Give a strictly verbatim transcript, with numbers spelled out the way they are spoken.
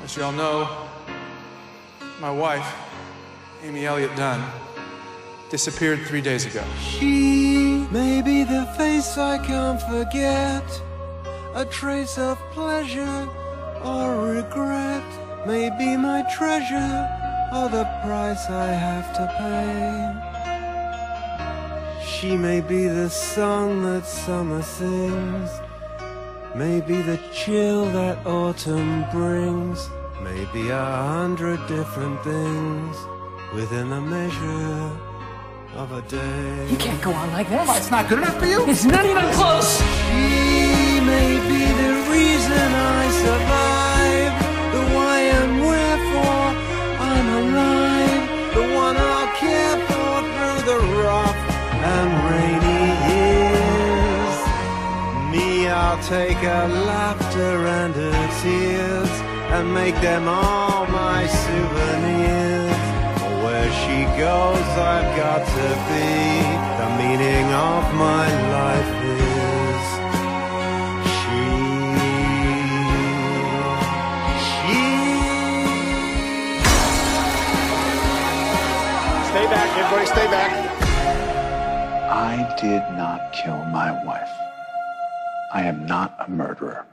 As you all know, my wife, Amy Elliott Dunn, disappeared three days ago. She may be the face I can't forget, a trace of pleasure or regret, may be my treasure or the price I have to pay. She may be the song that summer sings, may be the chill that autumn brings, may be a hundred different things within the measure of a day. You can't go on like this. It's not good enough for you? It's not even close. She may be the reason I survive, the why and wherefore I'm alive, the one I'll care for through the rough and rainy years. Me, I'll take her laughter and her tears and make them all my souvenirs. Where she goes, I've got to be. The meaning of my life is she. She. Stay back, everybody, stay back. I did not kill my wife. I am not a murderer.